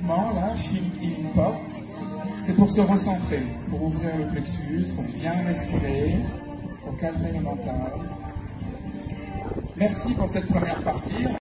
mouvement, là, Shin In Pop, c'est pour se recentrer, pour ouvrir le plexus, pour bien respirer, pour calmer le mental. Merci pour cette première partie.